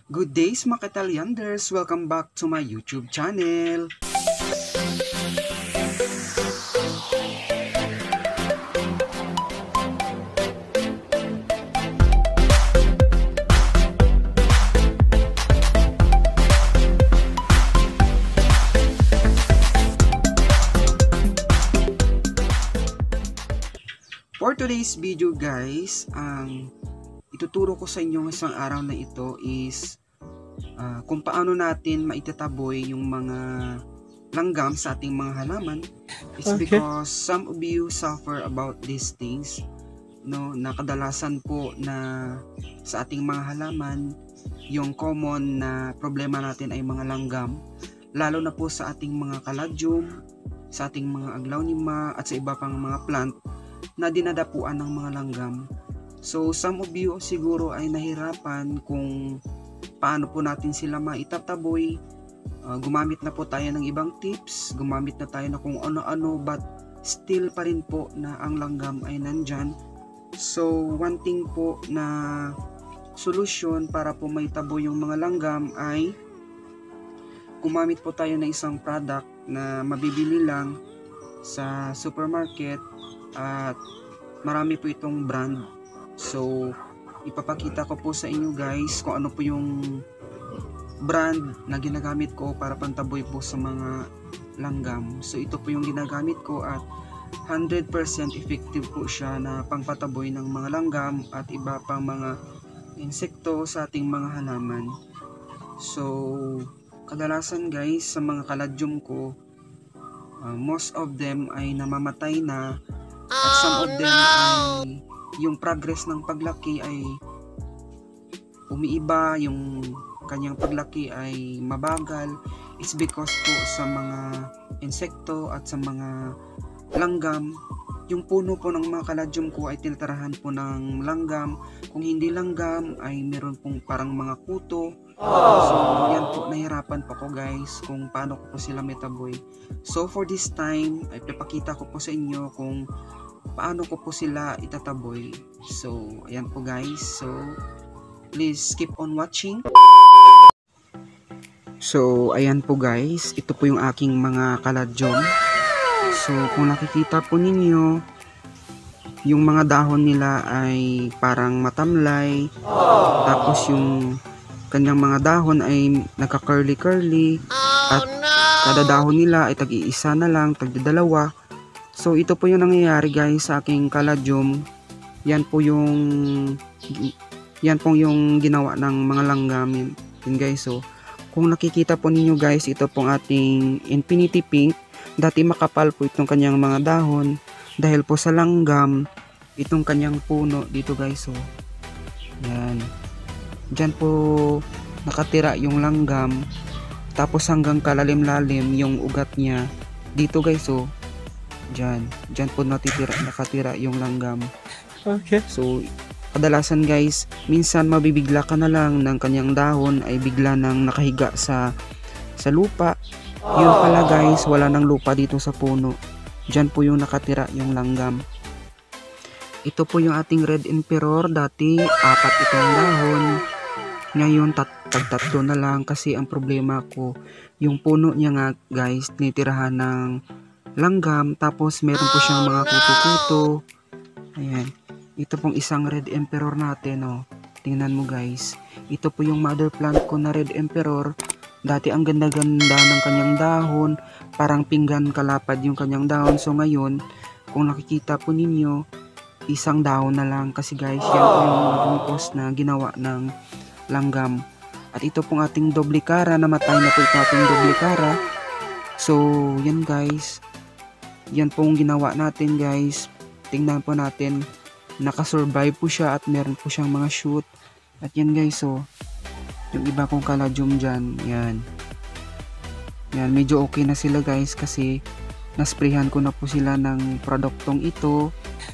Good days mga Katalyanders! Welcome back to my YouTube channel! For today's video guys, ang ituturo ko sa inyo isang araw na ito is kung paano natin maitataboy yung mga langgam sa ating mga halaman. It's because some of you suffer about these things, no, na kadalasan po na sa ating mga halaman yung common na problema natin ay mga langgam, lalo na po sa ating mga caladium, sa ating mga aglaonema at sa iba pang mga plant na dinadapuan ng mga langgam. So some of you siguro ay nahirapan kung paano po natin sila maitataboy. Gumamit na po tayo ng ibang tips, gumamit na tayo na kung ano-ano, but still pa rin po na ang langgam ay nandyan. So one thing po na solusyon para po maitaboy yung mga langgam ay gumamit po tayo ng isang product na mabibili lang sa supermarket at marami po itong brand. So ipapakita ko po sa inyo guys kung ano po yung brand na ginagamit ko para pantaboy po sa mga langgam. So ito po yung ginagamit ko at 100% effective po siya na pangpataboy ng mga langgam at iba pang mga insekto sa ating mga halaman. So kadalasan guys sa mga caladium ko, most of them ay namamatay na. At some of them ay yung progress ng paglaki ay umiiba, yung kanyang paglaki ay mabagal. It's because po sa mga insekto at sa mga langgam. Yung puno po ng mga caladium ko ay tinatarahan po ng langgam. Kung hindi langgam ay meron pong parang mga kuto. So yan po, nahirapan pa ko guys kung paano ko po sila metaboy. So for this time ay papakita ko po sa inyo kung paano ko po sila itataboy. So ayan po guys, so please keep on watching. So ayan po guys, ito po yung aking mga caladium. So kung nakikita po ninyo, yung mga dahon nila ay parang matamlay. Tapos yung kanyang mga dahon ay nagka-curly at kada dahon nila ay tag-iisa na lang, tag-dalawa. So ito po yung nangyayari guys sa aking caladium. Yan po yung ginawa ng mga langgam yun guys. So kung nakikita po ninyo guys, ito pong ating infinity pink. Dati makapal po itong kanyang mga dahon dahil po sa langgam itong kanyang puno dito guys. So yan, dyan po nakatira yung langgam, tapos hanggang kalalim-lalim yung ugat niya dito guys. So dyan po nakatira yung langgam. So kadalasan guys, minsan mabibigla ka na lang ng kanyang dahon ay bigla nang nakahiga sa lupa. Yun pala guys, wala nang lupa dito sa puno. Dyan po yung nakatira yung langgam. Ito po yung ating red emperor. Dati 4 itong dahon, ngayon tatlo na lang kasi ang problema ko yung puno niya nga guys tinitirahan ng langgam, tapos meron po siyang mga kuto-kuto. Ayan, ito pong isang red emperor natin, oh. Tingnan mo guys, ito po yung mother plant ko na red emperor. Dati ang ganda-ganda ng kanyang dahon, parang pinggan kalapad yung kanyang dahon. So ngayon, kung nakikita po ninyo, isang dahon na lang kasi guys, yan po yung post na ginawa ng langgam. At ito pong ating doble cara, namatay na po ito ating doble cara. So yan guys, yan pong ginawa natin guys. Tingnan po natin, nakasurvive po siya at meron po siyang mga shoot. At yan guys, so yung iba kong caladium dyan, yan, medyo okay na sila guys kasi nasprayhan ko na po sila ng produktong ito.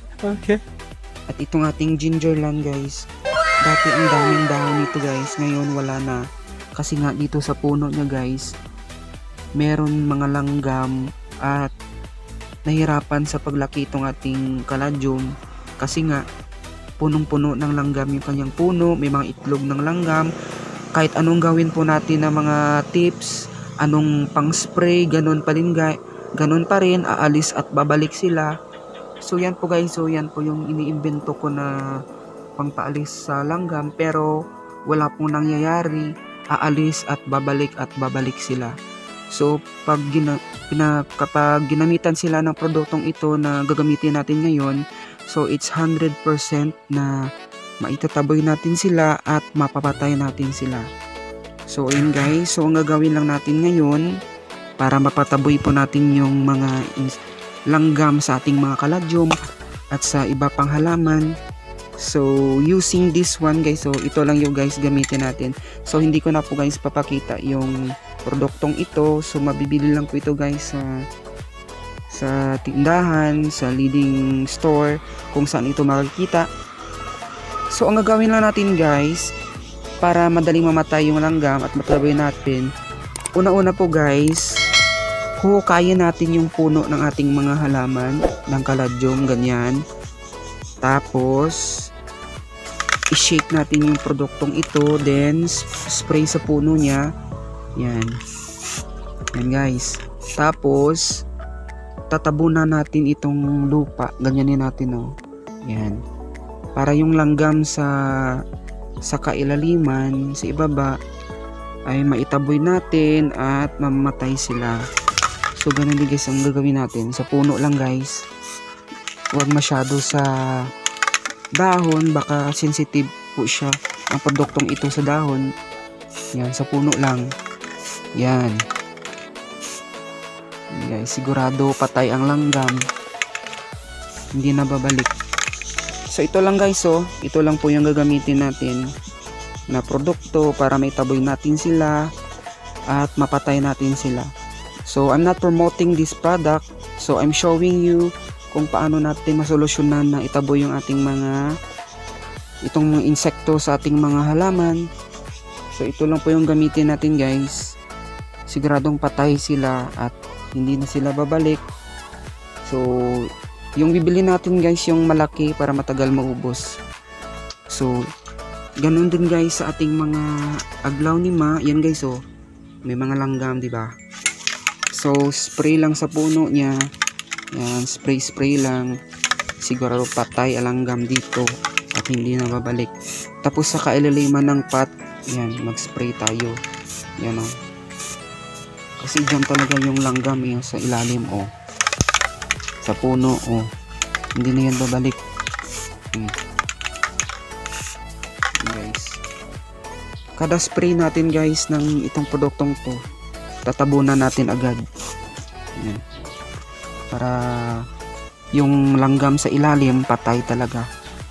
At itong ating gingerland guys, dati ang daming dahon nito guys, ngayon wala na kasi nga dito sa puno niya guys meron mga langgam at nahirapan sa paglaki itong ating caladium kasi nga punong-puno ng langgam yung kanyang puno, may mga itlog ng langgam. kahit anong gawin po natin na mga tips, anong pang spray, ganun pa rin ganun pa rin, aalis at babalik sila. So yan po guys, so yan po yung iniimbento ko na pangpaalis sa langgam, pero wala pong nangyayari, aalis at babalik sila. So kapag ginamitan sila ng produktong ito na gagamitin natin ngayon, so it's 100% na maitataboy natin sila at mapapatay natin sila. So ayun guys, so ang gagawin lang natin ngayon para mapataboy po natin yung mga langgam sa ating mga kaladyum at sa iba pang halaman. So using this one guys, so ito lang yung guys gamitin natin. So hindi ko na po guys papakita yung produktong ito. So mabibili lang po ito guys sa tindahan, sa leading store, kung saan ito makikita. So ang gagawin lang natin guys para madaling mamatay yung langgam at mataboy natin, una-una po guys, huhukayin natin yung puno ng ating mga halaman ng kaladyum, ganyan. Tapos i-shake natin yung produktong ito, then spray sa puno niya. Yan guys. Tapos tatabunan natin itong lupa, ganyanin natin yan, para yung langgam sa kailaliman, sa ibaba, ay maitaboy natin at mamamatay sila. So ganun din guys ang gagawin natin sa puno lang guys. Huwag masyado sa dahon, baka sensitive po siya ang produktong ito sa dahon. Yan, sa puno lang. Yan guys, sigurado patay ang langgam, hindi na babalik. So ito lang guys, ito lang po yung gagamitin natin na produkto para maitaboy natin sila at mapatay natin sila. So I'm not promoting this product, so I'm showing you kung paano natin masolusyonan na itaboy yung ating itong mga insekto sa ating mga halaman. So ito lang po yung gamitin natin guys, siguradong patay sila at hindi na sila babalik. So yung bibili natin guys yung malaki para matagal maubos. So ganun din guys sa ating mga aglaw ni Ma. Yan guys, may mga langgam, di ba? So spray lang sa puno niya. Yan, spray lang, sigurado patay ang langgam dito at hindi na babalik. Tapos sa kailaliman ng pot, yan, mag-spray tayo. Yan kasi dyan talaga yung langgam sa ilalim sa puno hindi na yan babalik. Guys, kada spray natin guys ng itong produktong to, tatabunan natin agad. Yan, para yung langgam sa ilalim patay talaga.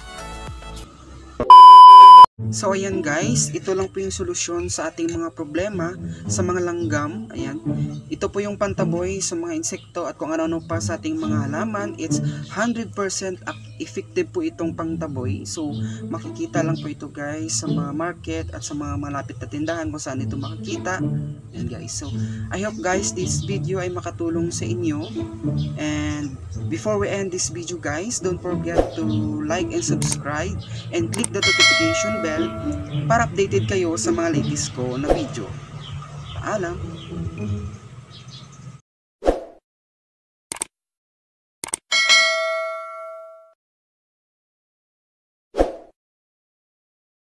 So ayan guys, ito lang po yung solusyon sa ating mga problema sa mga langgam. Ayan, ito po yung pantaboy sa mga insekto at kung ano-ano pa sa ating mga halaman. It's 100% effective po itong pangtaboy. So makikita lang po ito guys sa mga market at sa mga malapit na tindahan kung saan ito makikita. Ayan guys, so I hope guys this video ay makatulong sa inyo. And before we end this video guys, don't forget to like and subscribe and click the notification bell para updated kayo sa mga latest ko na video. Paalam!